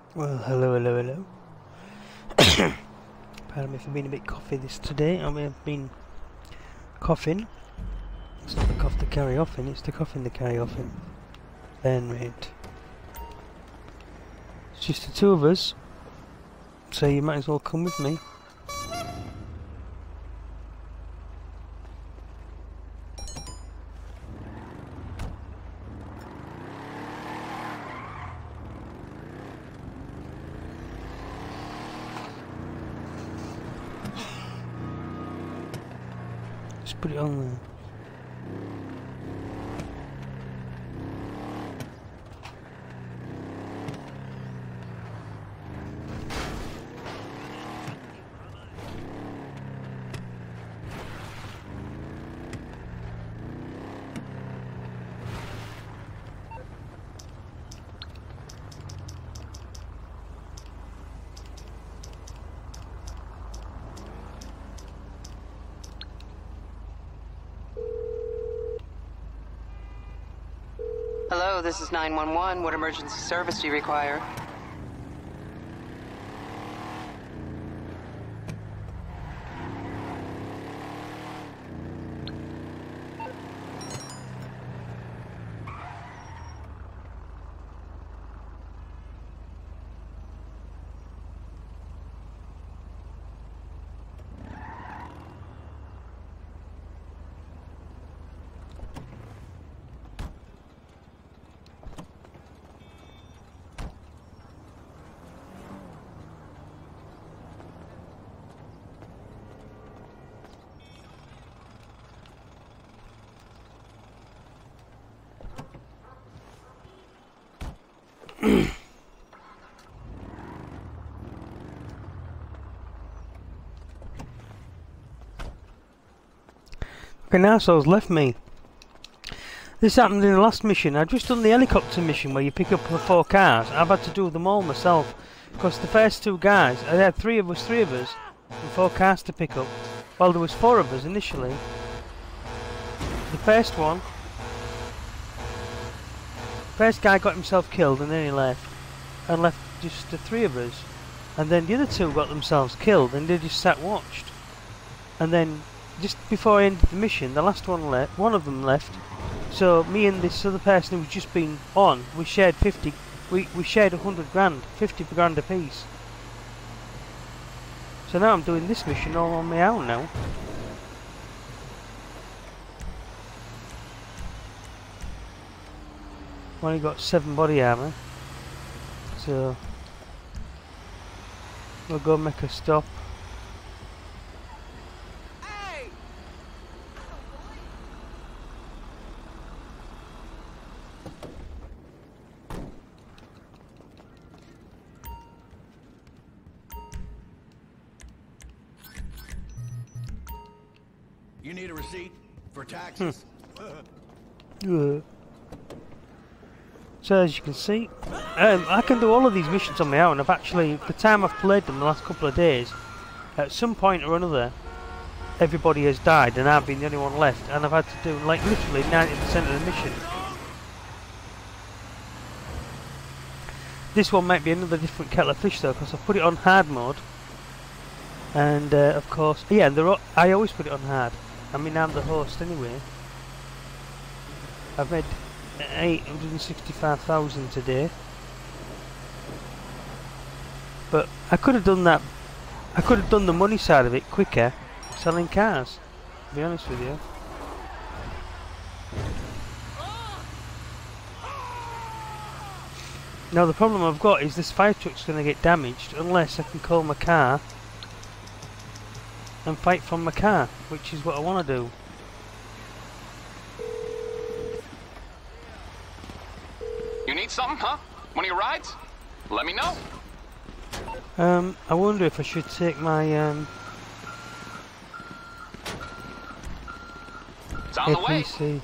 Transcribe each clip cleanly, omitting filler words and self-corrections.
Well, hello. Pardon me for being a bit coughy today. I may have been coughing. It's not the cough to carry off in, it's the coughing to carry off in. Burn rate. It's just the two of us, so you might as well come with me. Just put it on there. Hello, this is 911. What emergency service do you require? Okay, now so's left me. This happened in the last mission. I'd just done the helicopter mission where you pick up the 4 cars. I've had to do them all myself because the first 2 guys, I had three of us, and 4 cars to pick up. Well, there was 4 of us initially. The first guy got himself killed and then he left, and left just the 3 of us. And then the other 2 got themselves killed and they just sat watched. And then just before I ended the mission, the last one left. One of them left. So me and this other person who's just been on, we shared 50. We shared 100 grand, 50 grand a piece. So now I'm doing this mission all on my own now. I've only got 7 body armor, so we'll go make a stop. You need a receipt for taxes. So as you can see, I can do all of these missions on my own. I've actually, the time I've played them the last couple of days, at some point or another, everybody has died and I've been the only one left, and I've had to do like literally 90% of the mission. This one might be another different kettle of fish though, because I've put it on hard mode, and of course, yeah, I always put it on hard. I mean, I'm the host anyway. I've made 865,000 today, but I could have done that. I could have done the money side of it quicker, selling cars, to be honest with you. Now the problem I've got is this fire truck's going to get damaged unless I can call my car and fight from my car, which is what I want to do. You need something, huh? One of your rides? Let me know. I wonder if I should take my It's on the way. APC.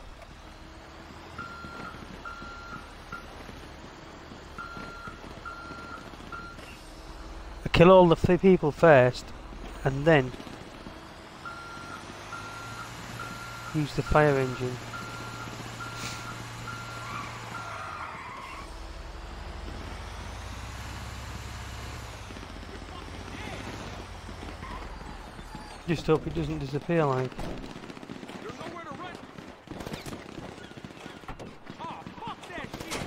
I kill all the people first, and then use the fire engine. Just hope it doesn't disappear like. There's nowhere to run. Oh, fuck that shit.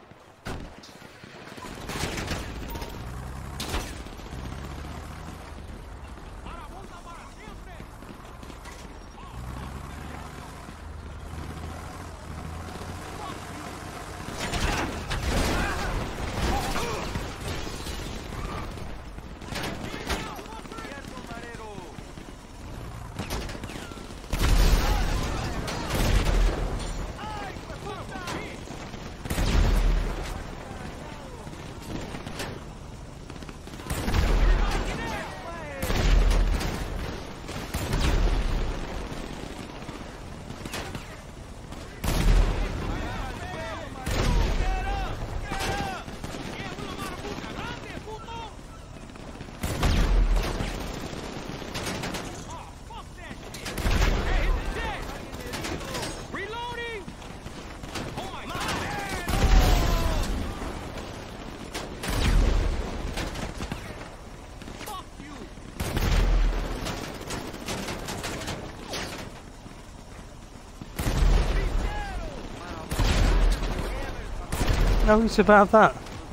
No, it's about that.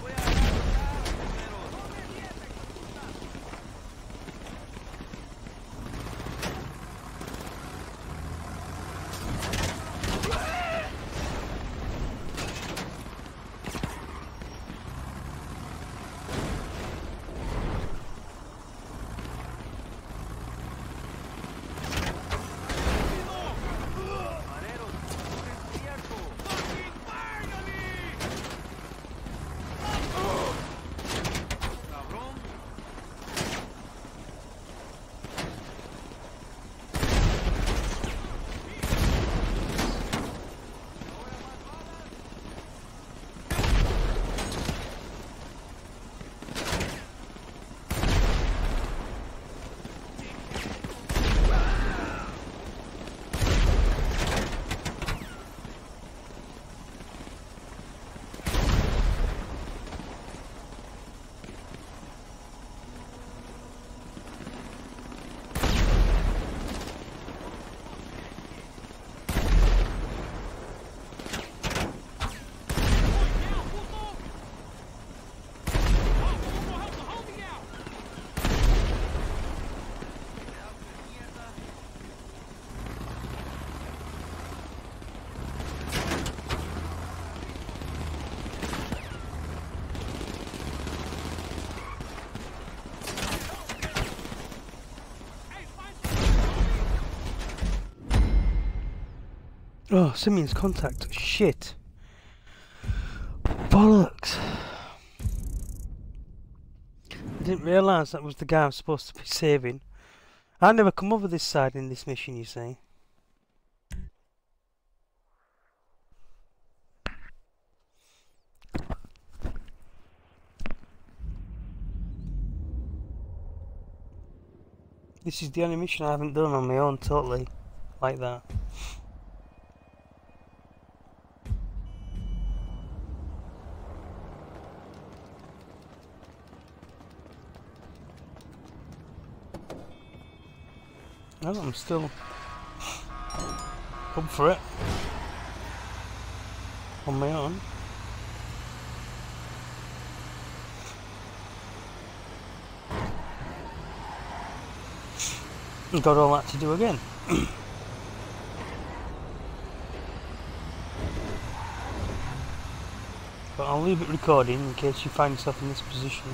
Oh, Simeon's contact. Shit. Bollocks. I didn't realise that was the guy I was supposed to be saving. I never come over this side in this mission, you see. This is the only mission I haven't done on my own totally like that. Well, I'm still up for it on my own. I've got all that to do again. But I'll leave it recording in case you find yourself in this position.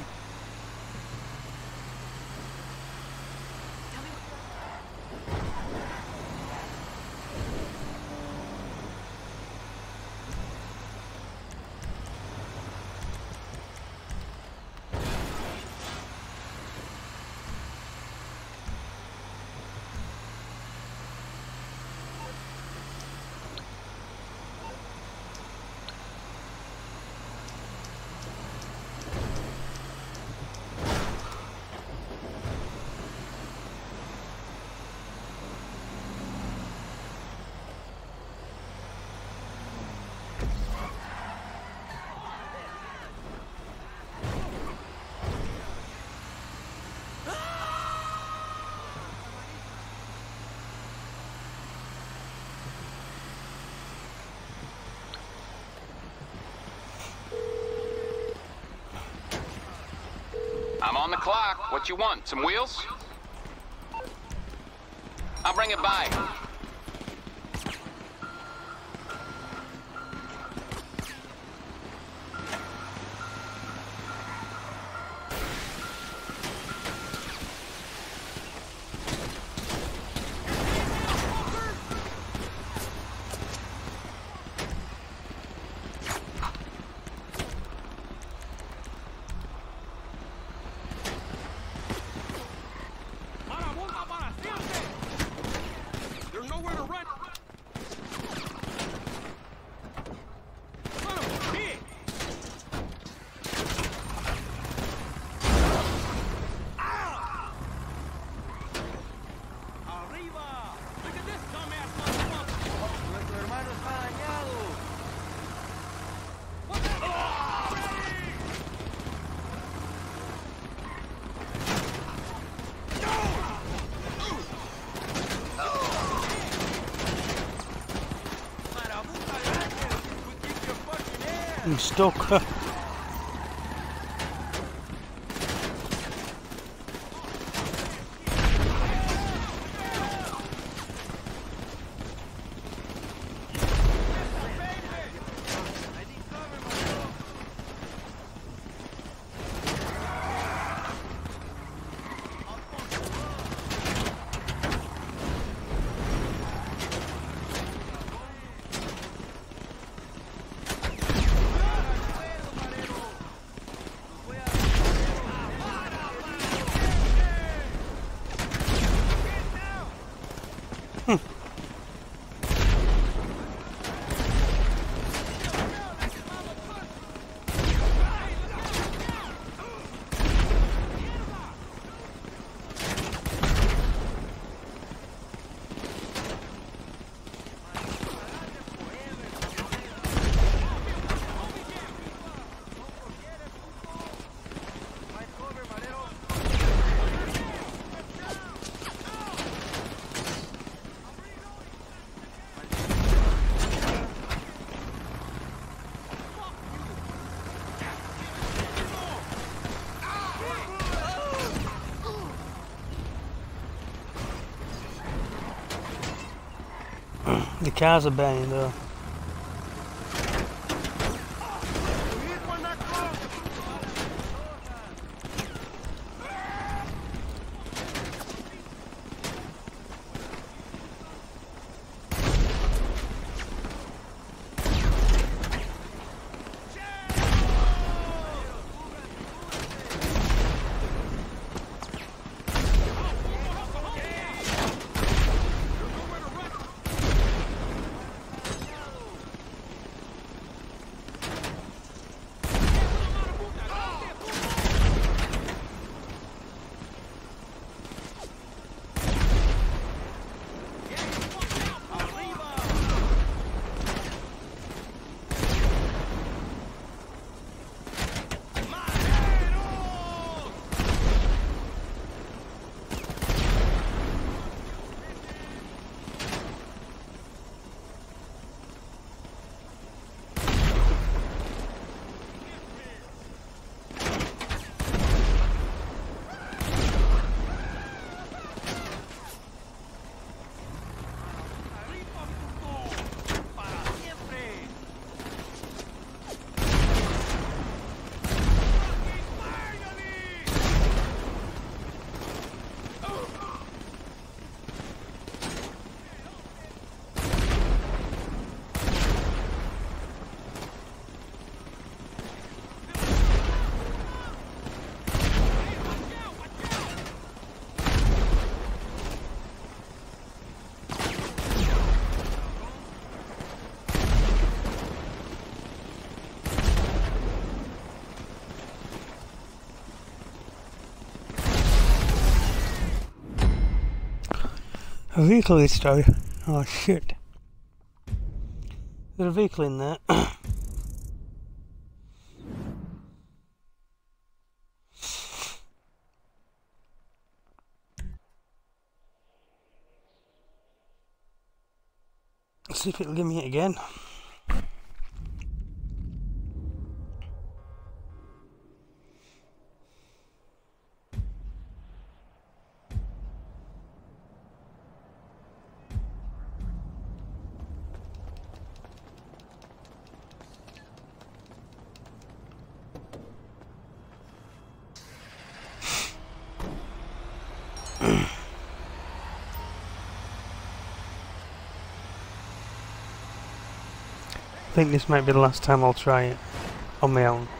I'm on the clock. What you want? Some wheels? I'll bring it by. Marabunta para siempre! There's nowhere to run! Son of a bitch! Arriba! Look at this dumbass motherfucker! Nuestro hermano está dañado! What the I'm stuck. The cars are burning though. A vehicle this time. Oh shit. There's a vehicle in there. Let's see if it'll give me it again. I think this might be the last time I'll try it on my own.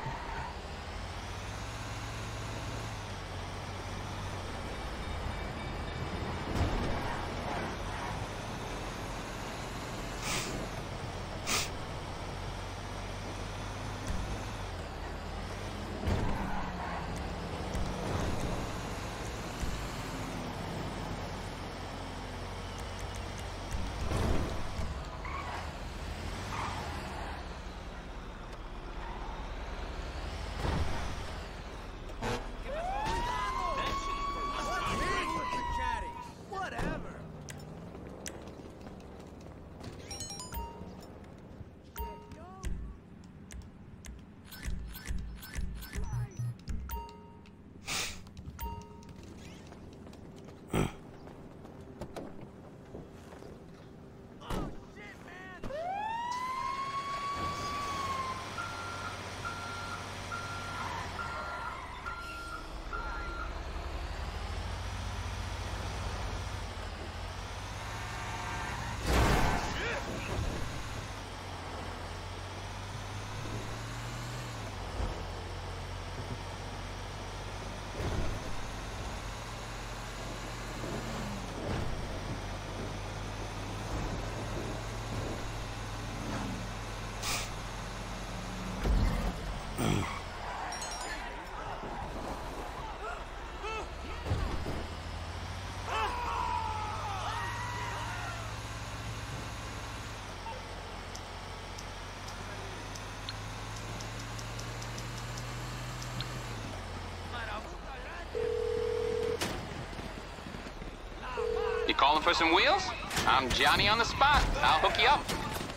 You calling for some wheels? I'm Johnny on the spot. I'll hook you up.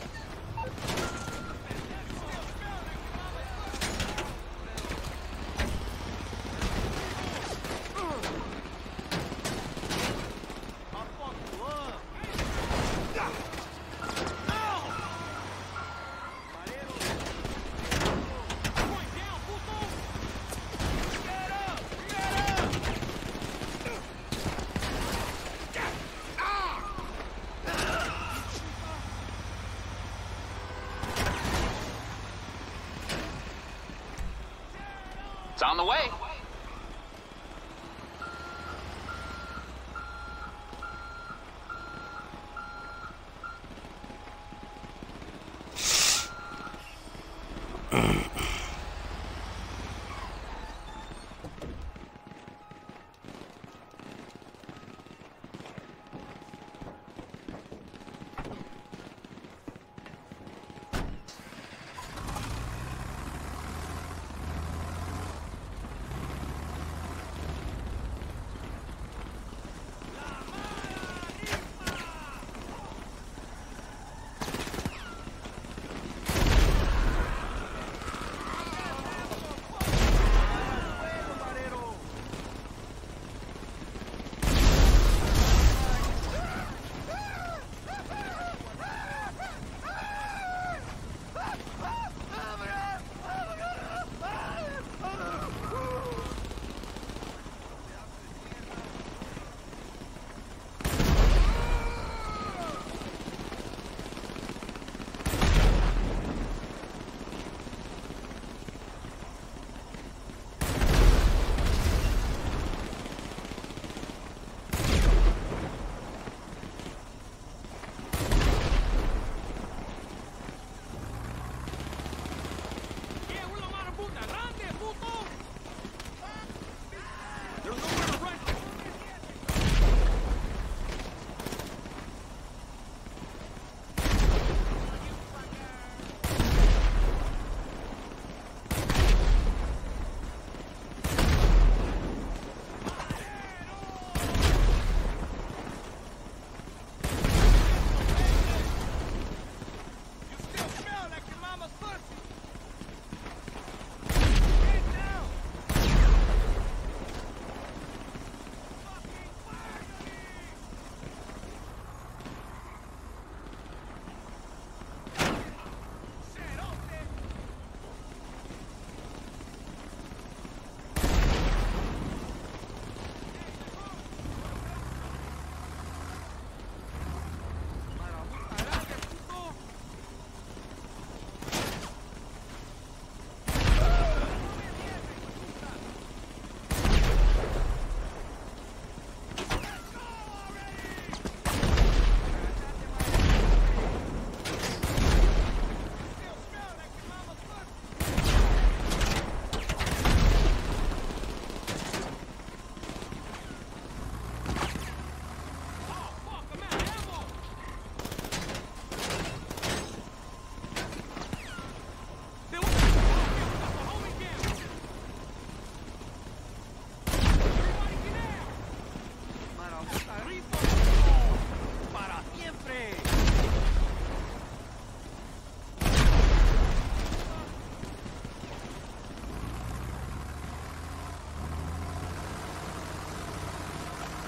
It's on the way.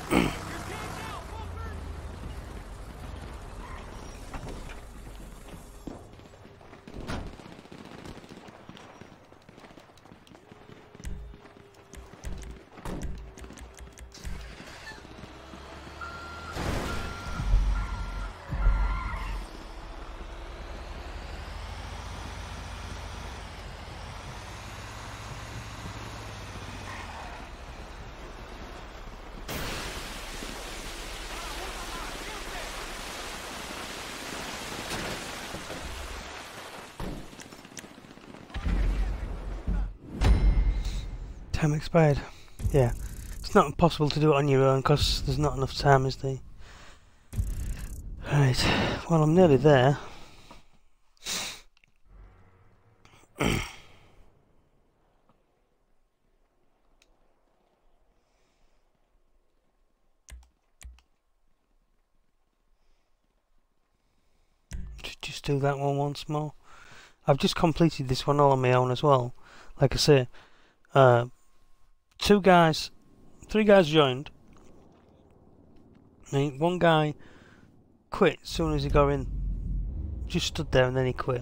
Time expired. Yeah. It's not possible to do it on your own because there's not enough time, is there? Right. Well, I'm nearly there. Just do that one once more. I've just completed this one all on my own as well. Like I say, 3 guys joined. One guy quit as soon as he got in. Just stood there and then he quit.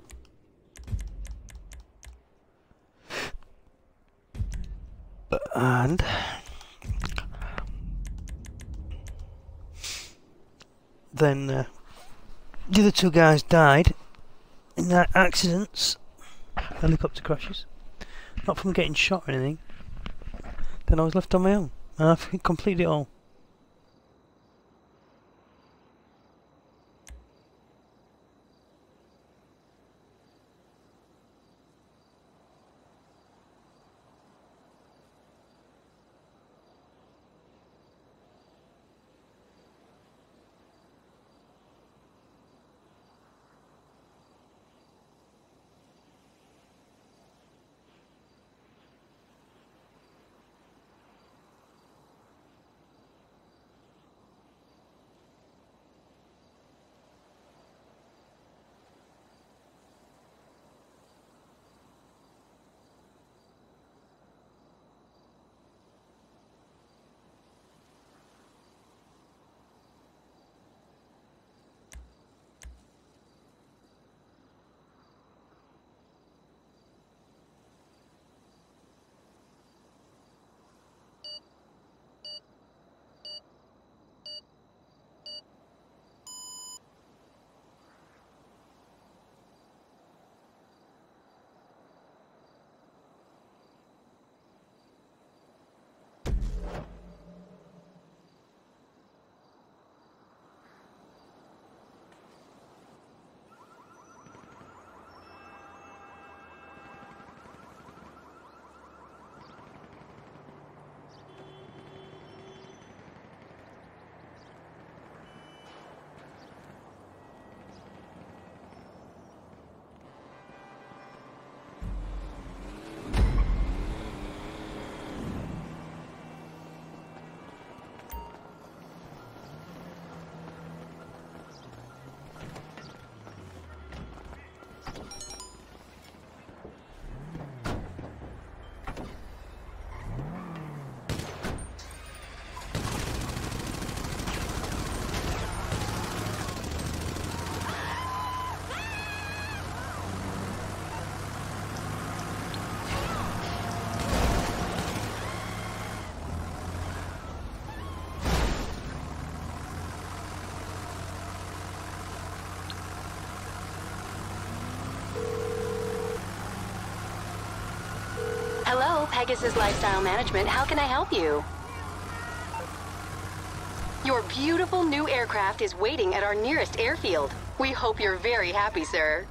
And then the other 2 guys died in accidents, helicopter crashes, not from getting shot or anything. Then I was left on my own, and I've completed it all. Hello, Pegasus Lifestyle Management. How can I help you? Your beautiful new aircraft is waiting at our nearest airfield. We hope you're very happy, sir.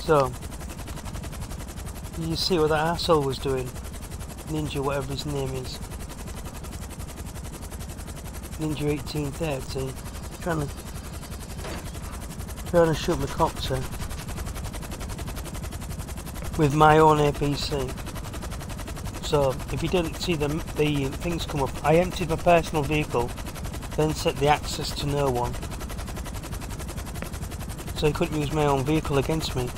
So, you see what that asshole was doing? Ninja, whatever his name is. Ninja 1830. Trying to shoot my copter with my own APC. So, if you didn't see the things come up, I emptied my personal vehicle, then set the access to no one. So he couldn't use my own vehicle against me.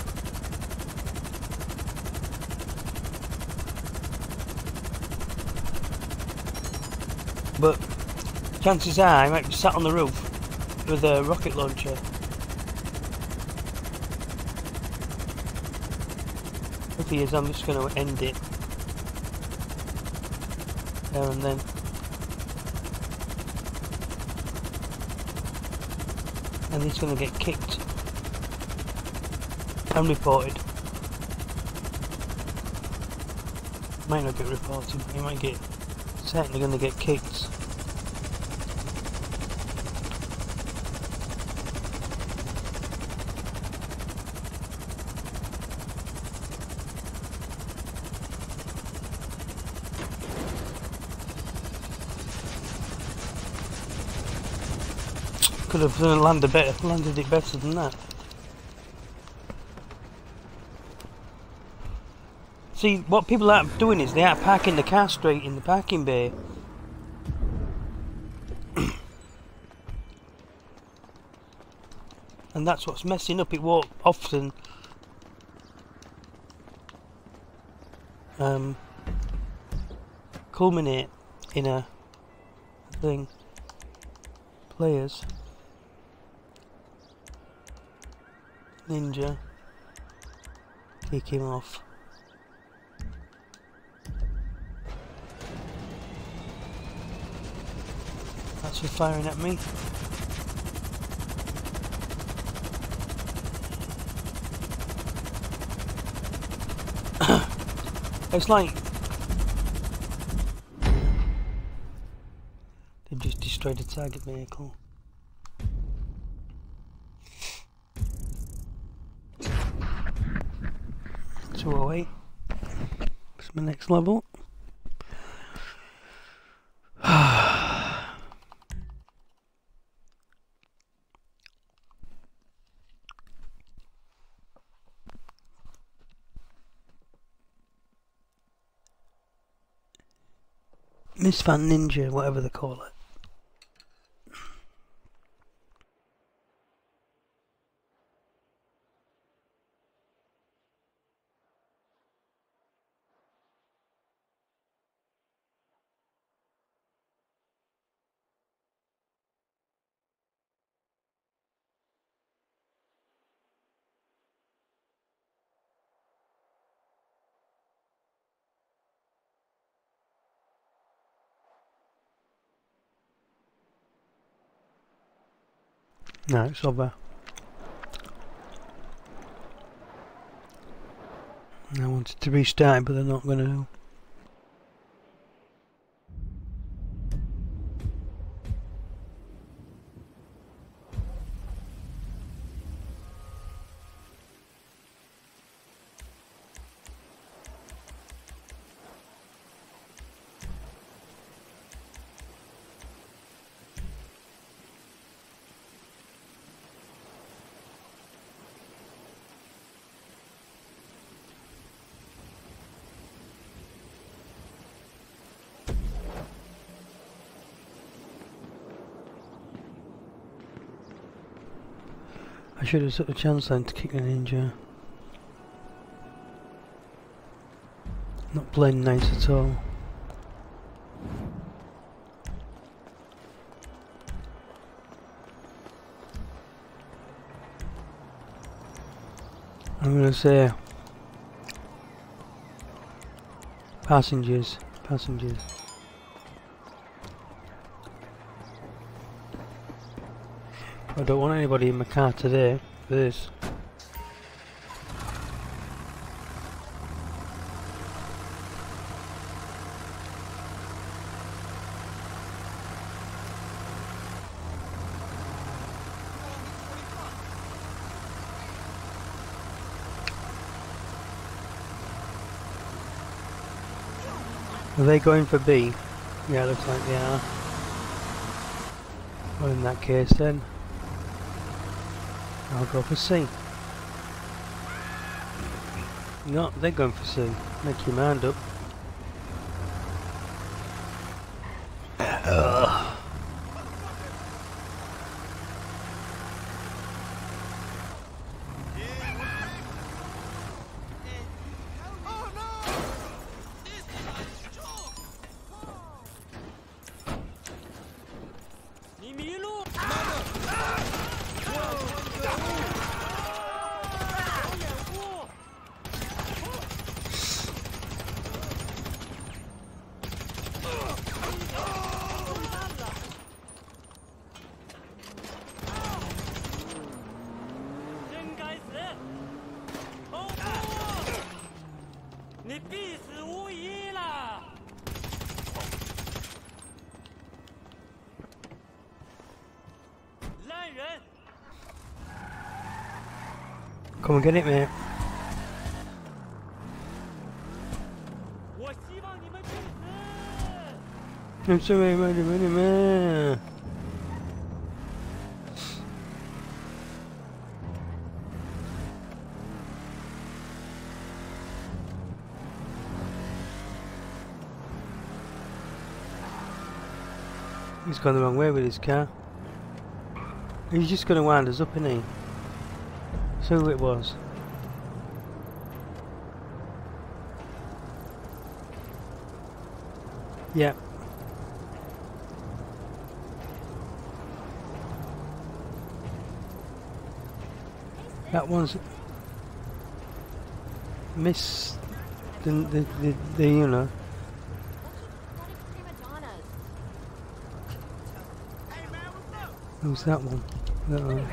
But chances are I might be sat on the roof with a rocket launcher. If he is, I'm just going to end it there and then. And he's going to get kicked and reported. Might not get reported, he might get, certainly going to get kicked. Could have landed it better than that. See, what people are doing is they are parking the car straight in the parking bay. And that's what's messing up. It won't often culminate in a thing. Players. Ninja. Kick him off. That's for firing at me. It's like they've just destroyed a target vehicle. Oh wait, it's my next level. Misfan Ninja, whatever they call it. No, it's over. I wanted to restart it, but they're not going to. I should have took a chance then to kick the ninja. Not playing nice at all. I'm gonna say passengers. I don't want anybody in my car today for this. Are they going for B? Yeah, looks like they are. Well, in that case then, I'll go for C. No, they're going for C. Make your mind up. Come and get it, mate. I'm sorry, man. He's gone the wrong way with his car. He's just going to wind us up, isn't he? So who it was. Yeah. That one's miss the you know. Who's that one? That one.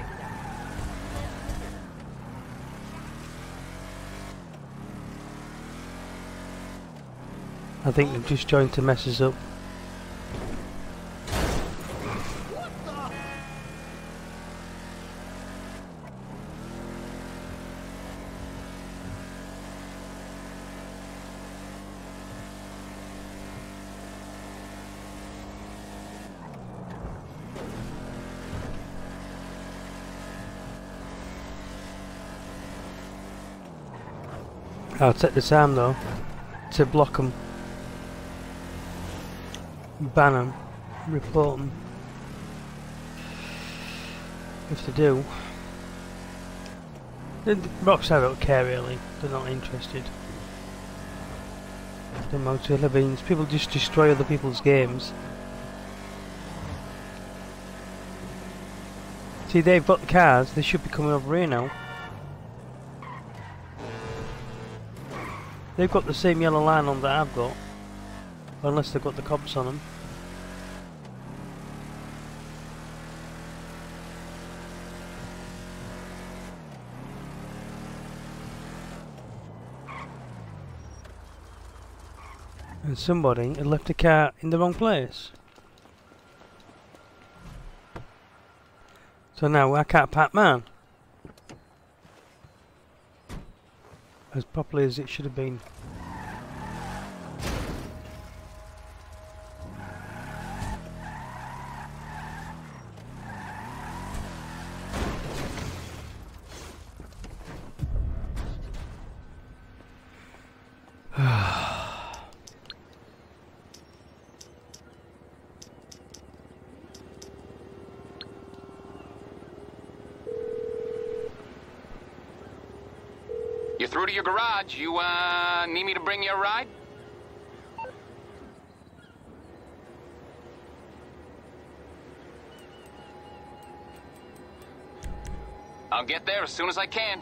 I think they've just joined to mess us up. I'll take the time though to block them, ban them, report them if they do. The Rockstar don't care really, they're not interested. The motor beans, people just destroy other people's games. See, they've got the cars, they should be coming over here now. They've got the same yellow line on that I've got, unless they've got the cops on them. And somebody had left a car in the wrong place. So now I can't park mine as properly as it should have been. You're through to your garage. You, need me to bring you a ride? I'll get there as soon as I can.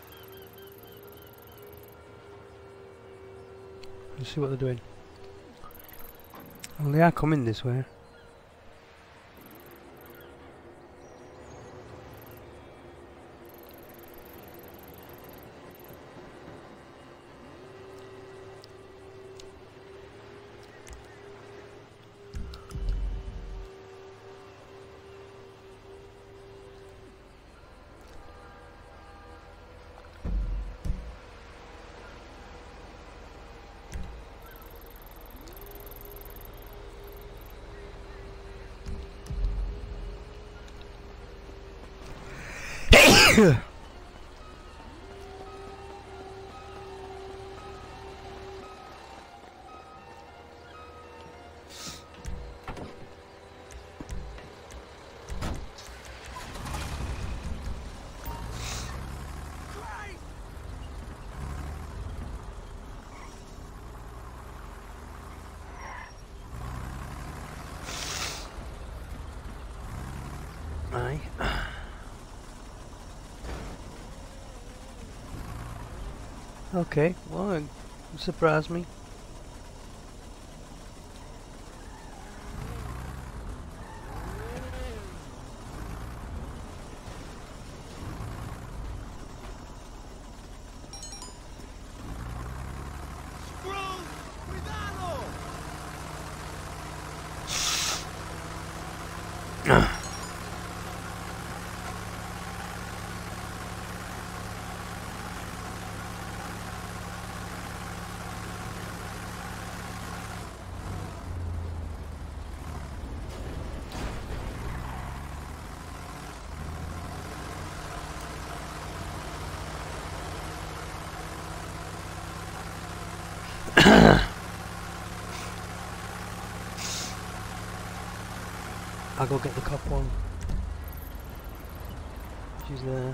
Let's see what they're doing. Well, they are coming this way. Aye. Okay, well, it surprised me. I'll go get the cop one. She's there.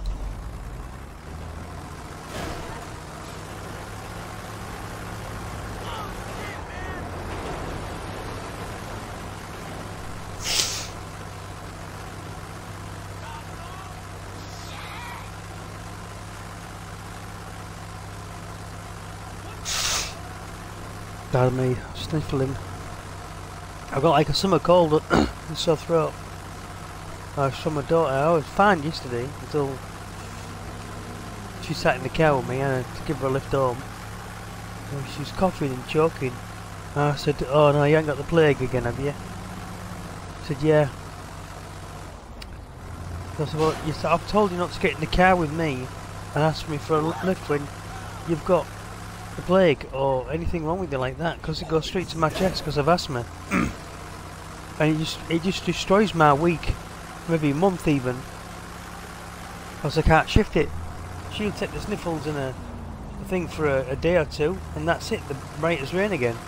Pardon me, sniffling. I've got like a summer cold and sore throat. From my daughter. I was fine yesterday until she sat in the car with me and I had to give her a lift home. And she was coughing and choking. And I said, "Oh no, you ain't got the plague again, have you?" She said, "Yeah." So I said, "Well, I've told you not to get in the car with me and ask me for a lift when you've got the plague or anything wrong with you like that, because it goes straight to my chest because of asthma." And it just destroys my week, maybe a month even, because I can't shift it. She'll take the sniffles and a thing for a day or two, and that's it, the bright as rain again.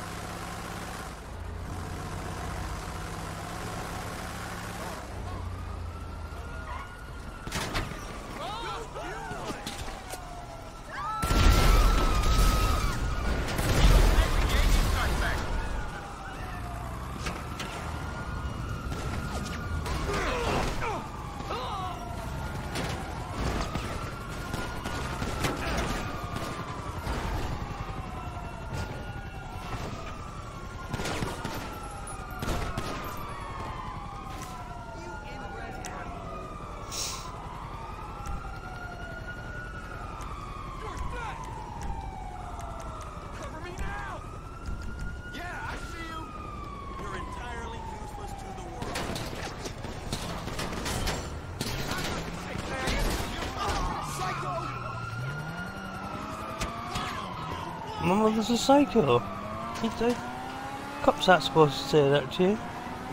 My mother's a psycho. Cops aren't supposed to say that to you.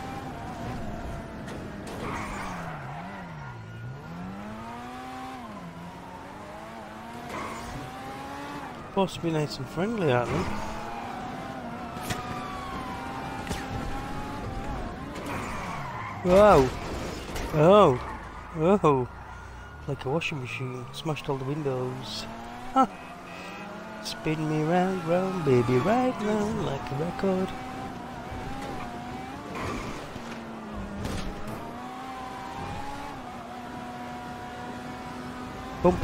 Supposed to be nice and friendly, aren't they? Wow. Oh. Oh. Like a washing machine. Smashed all the windows. Huh. Spin me round, round, baby, right round like a record. Bump.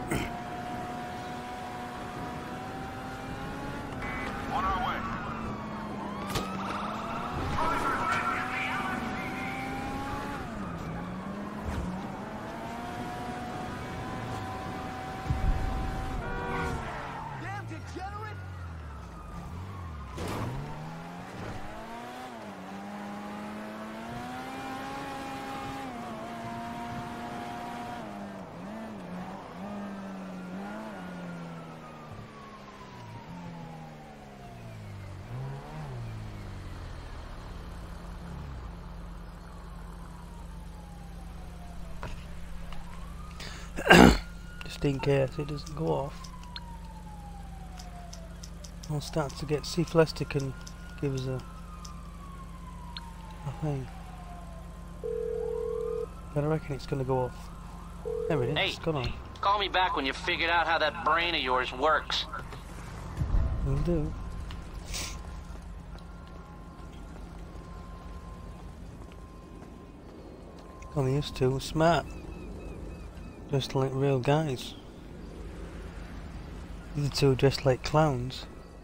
On our way. Just in case it doesn't go off. I'll start to get, see if Lester can give us a thing. But I reckon it's going to go off. There it is, it's gone on. Call me back when you figured out how that brain of yours works. Will do. Only used to, smart. Just like real guys. The other two dressed like clowns.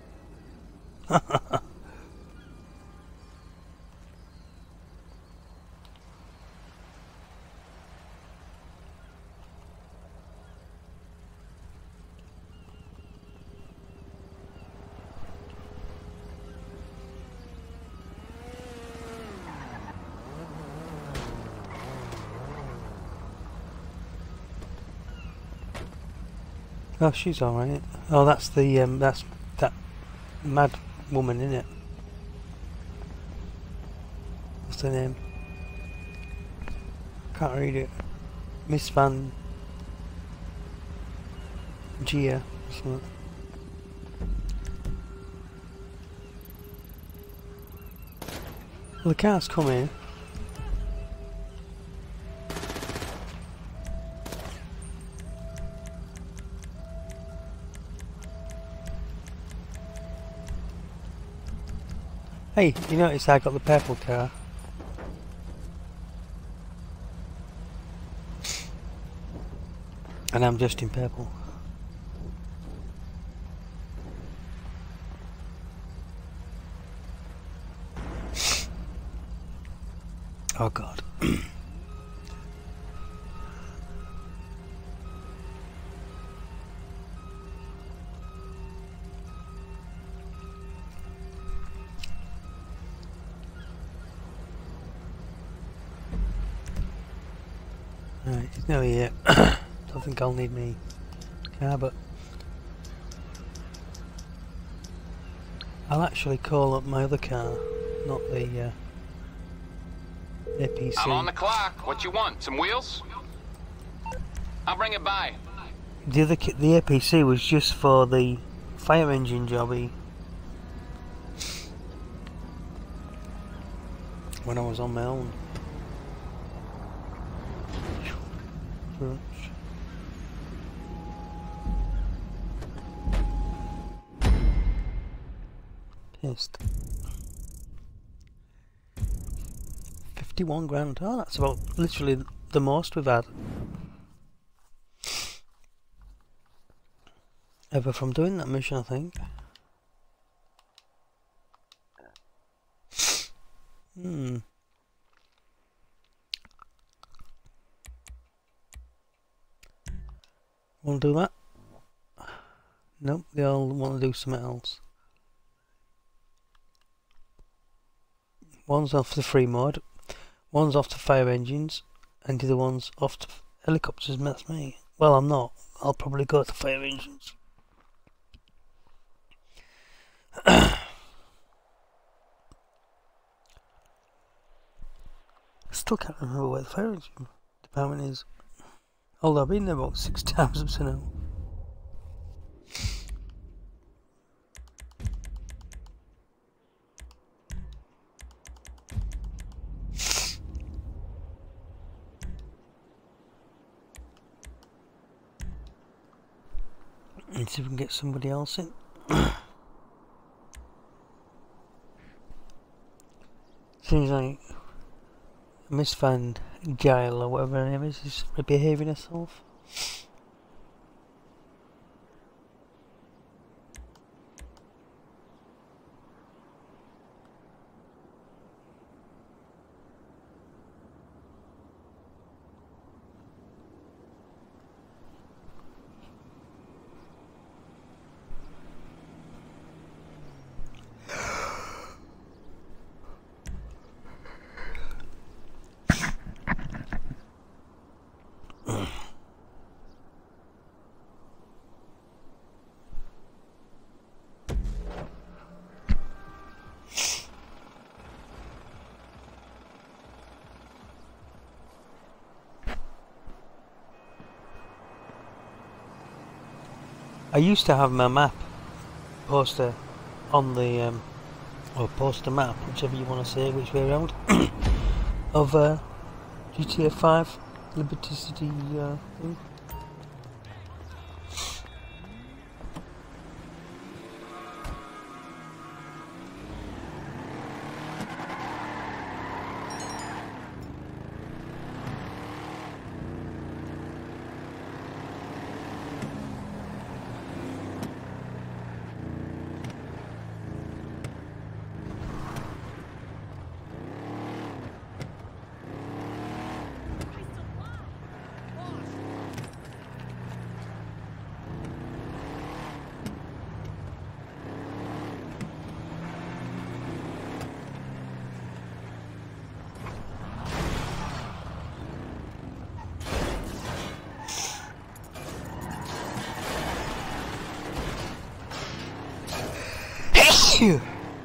Oh, she's alright. Oh, that's the, that's that mad woman, isn't it? What's her name? Can't read it. Miss Van Gia or something. Well, the car's coming. Hey, you notice I got the purple car? And I'm just in purple. Oh God. Right, he's nearly here. Don't think I'll need me car, but I'll actually call up my other car, not the APC. I'm on the clock. What you want? Some wheels? I'll bring it by. The other the APC was just for the fire engine jobby. When I was on my own. Pissed. 51 grand. Oh, that's about literally the most we've had ever from doing that mission, I think. Want to do that? Nope, they all want to do something else. One's off the free mode, one's off to fire engines, and the other one's off to helicopters, and that's me. Well, I'm not. I'll probably go to fire engines. Still can't remember where the fire engine department is. Although I've been there about 6 times up to now. Let's see if we can get somebody else in. Seems like Miss Van Gile or whatever her name is behaving herself. I used to have my map poster on the or poster map, whichever you want to say, which way around, of GTA 5 Liberty City thing. Phew.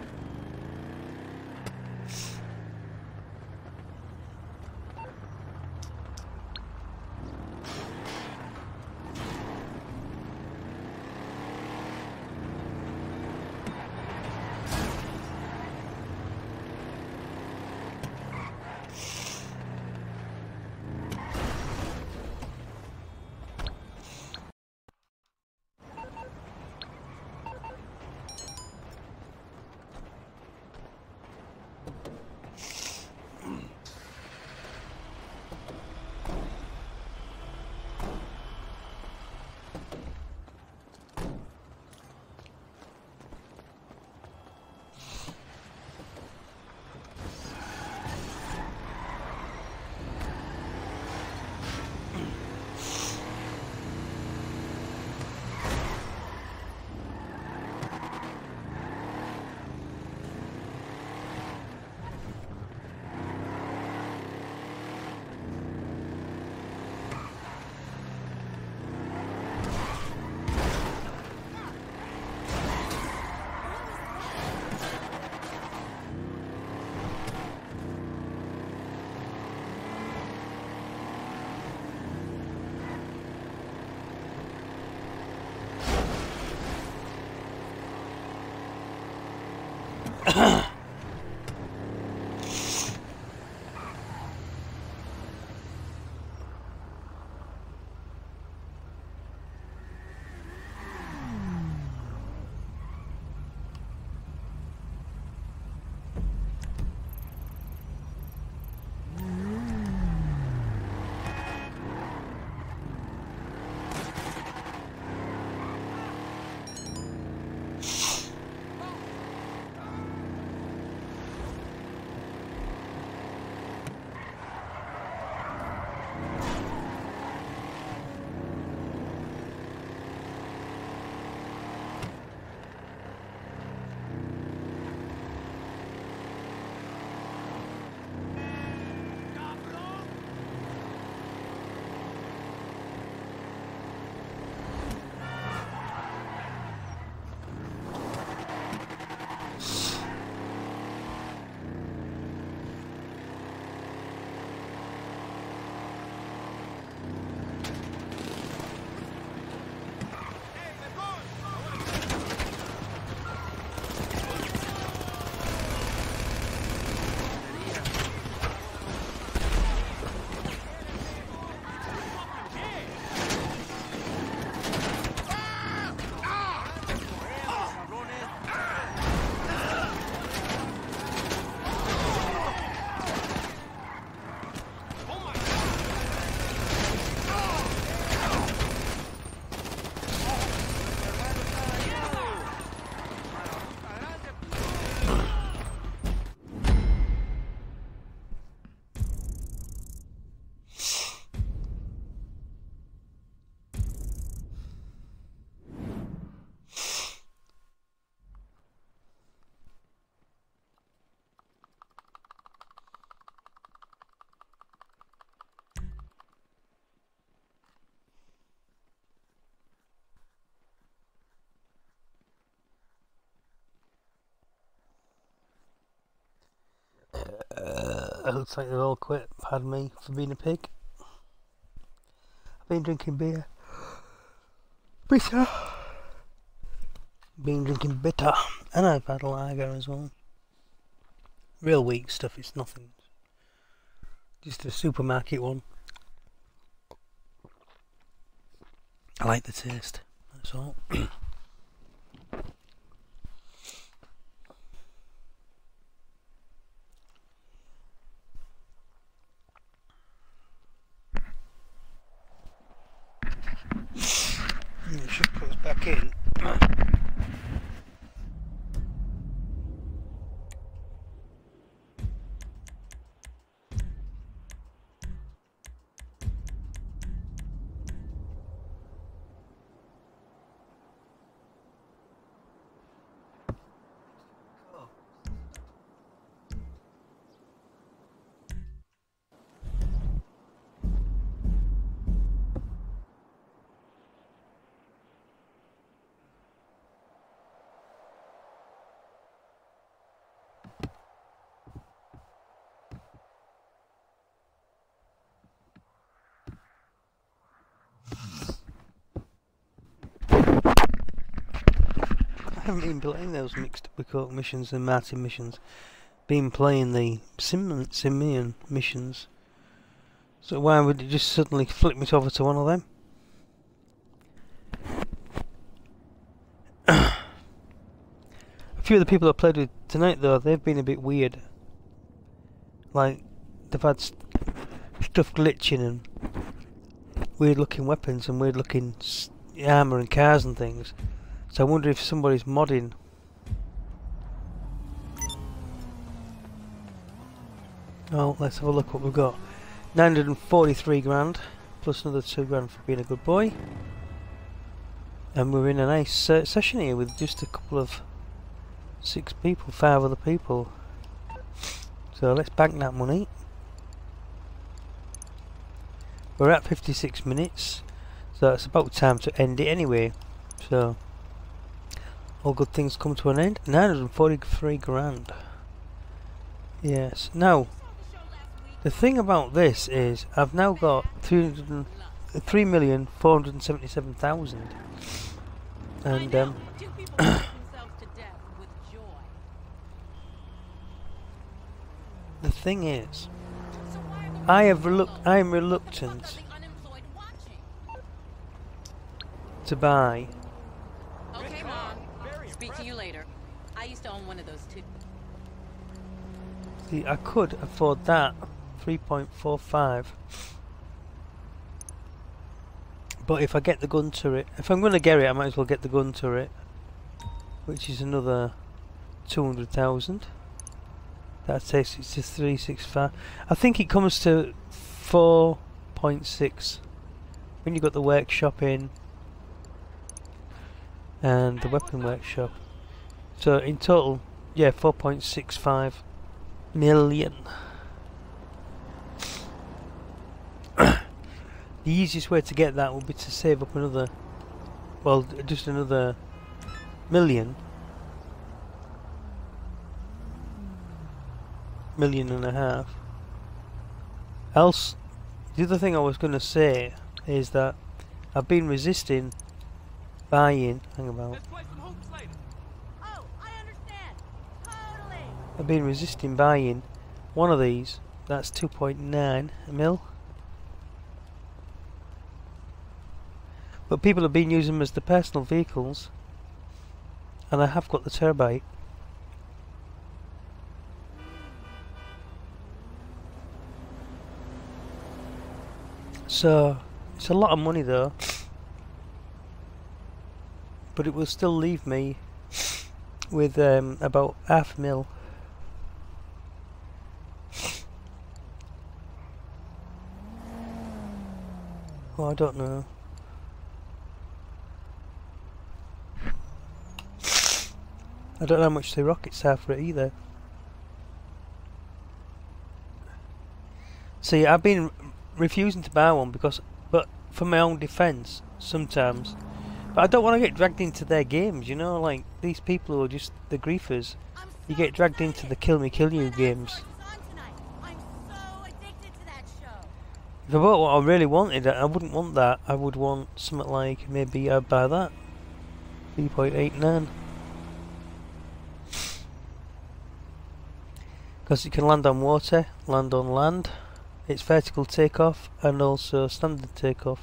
It looks like they've all quit. Pardon me for being a pig. I've been drinking beer. Bitter. Been drinking bitter, and I've had a lager as well. Real weak stuff, it's nothing. Just a supermarket one. I like the taste, that's all. It should put us back in. I haven't been playing those mixed Coke missions and Martin missions. Been playing the Simian missions. So why would it just suddenly flip me over to one of them? A few of the people I played with tonight though, they've been a bit weird. Like, they've had stuff glitching and weird looking weapons and weird looking armour and cars and things. So I wonder if somebody's modding. Oh, let's have a look what we've got. 943 grand, plus another 2 grand for being a good boy. And we're in a nice session here with just a couple of 5 other people. So let's bank that money. We're at 56 minutes, so it's about time to end it anyway. So all good things come to an end. 943 grand. Yes. Now, the thing about this is I've now got 3,477,000. And the thing is, I am reluctant to buy. Okay, Mom. Speak to you later. I used to own one of those too. See, I could afford that 3.45. But if I get the gun turret, if I'm going to get it, I might as well get the gun turret, which is another 200,000. That takes it to 365. I think it comes to 4.6 when you got the workshop in and the weapon workshop. So in total, yeah, 4.65 million. The easiest way to get that would be to save up another, well, just another million and a half. Else, the other thing I was going to say is that I've been resisting buying. Hang about. Oh, I understand. Totally. I've been resisting buying one of these. That's 2.9 mil. But people have been using them as the personal vehicles, and I have got the turbite. So it's a lot of money though, but it will still leave me with about $500,000. Oh, I don't know. I don't know how much the rockets are for it either. See, I've been refusing to buy one but for my own defence sometimes. But I don't want to get dragged into their games, you know, like these people who are just the griefers. You get dragged into the kill me kill you games. If I bought what I really wanted, I wouldn't want that. I would want something like, maybe I'd buy that. 3.89. Because it can land on water, land on land. It's vertical takeoff and also standard takeoff.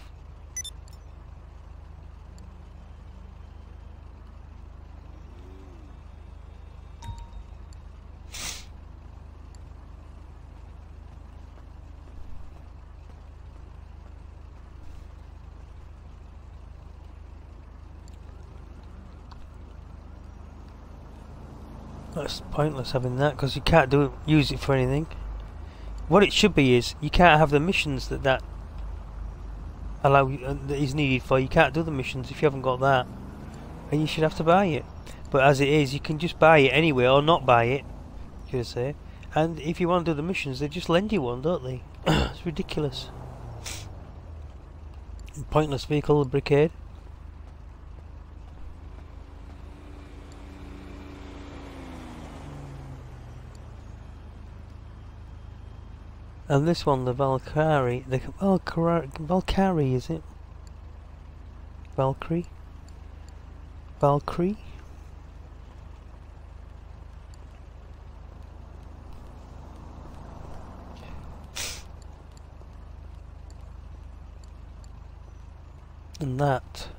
That's pointless having that because you can't use it for anything. What it should be is you can't have the missions that allow that is needed for. You can't do the missions if you haven't got that, and you should have to buy it. But as it is, you can just buy it anyway or not buy it, should I say? And if you want to do the missions, they just lend you one, don't they? It's ridiculous. Pointless vehicle, the Brigade. And this one, the Valkyrie, Valkyrie, is it? Valkyrie? Valkyrie? And that.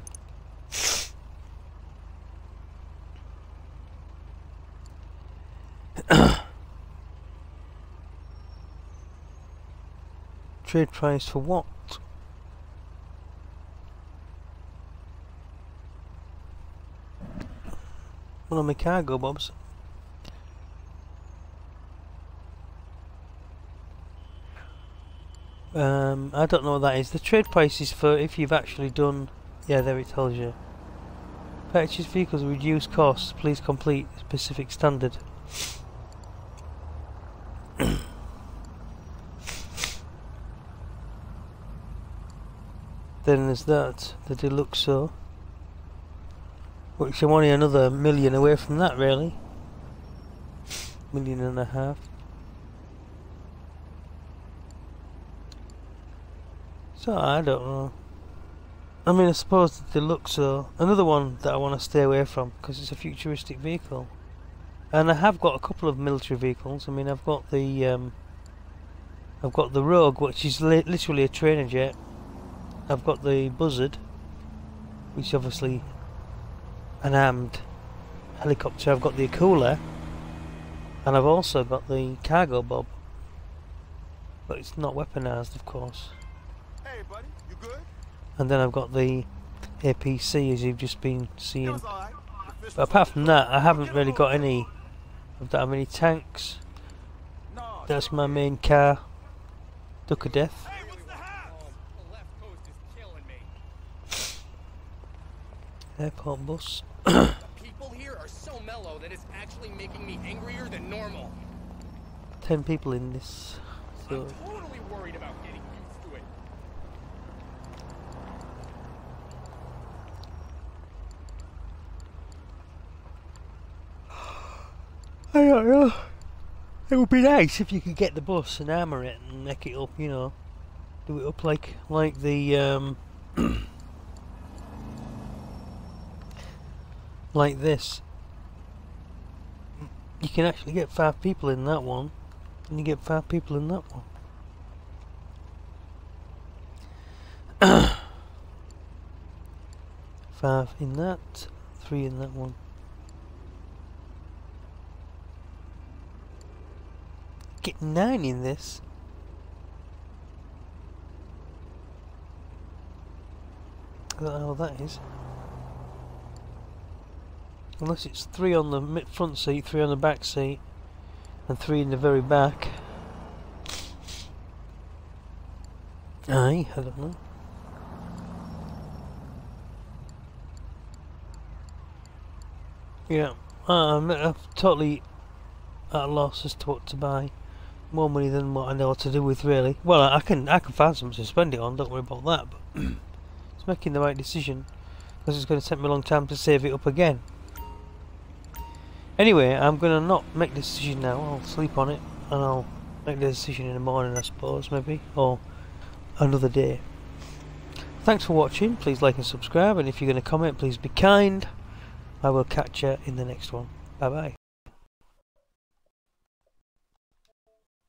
Trade price for what? One of my cargo bobs. I don't know what that is. The trade price is for if you've actually done. Yeah, there it tells you. Purchase vehicles with reduced costs. Please complete specific standard. Then there's that, the Deluxo, which I'm only another million away from that, really. $1.5 million. So I don't know. I mean, I suppose the Deluxo, another one that I want to stay away from because it's a futuristic vehicle. And I have got a couple of military vehicles. I mean, I've got the Rogue, which is literally a trainer jet. I've got the Buzzard, which is obviously an armed helicopter. I've got the Akula, and I've also got the Cargo Bob, but it's not weaponized, of course. Hey, buddy, you good? And then I've got the APC, as you've just been seeing. But apart from that, I haven't really got any. I don't have any tanks. That's my main car, Duck of Death. Airport bus. The people here are so mellow that it's actually making me angrier than normal. 10 people in this. So. I'm totally worried about getting used to it. I don't know. It would be nice if you could get the bus and armour it and make it up, you know. Do it up like the like this. You can actually get 5 people in that one, and you get 5 people in that one. 5 in that, 3 in that one. Get 9 in this. I don't know what that is. Unless it's 3 on the front seat, 3 on the back seat, and 3 in the very back. Aye, I don't know. Yeah, I'm totally at a loss as to what to buy. More money than what I know what to do with, really. Well, I can find something to spend it on, don't worry about that, but it's making the right decision, because it's going to take me a long time to save it up again. Anyway, I'm going to not make the decision now. I'll sleep on it and I'll make the decision in the morning, I suppose, maybe, or another day. Thanks for watching. Please like and subscribe, and if you're going to comment, please be kind. I will catch you in the next one. Bye bye.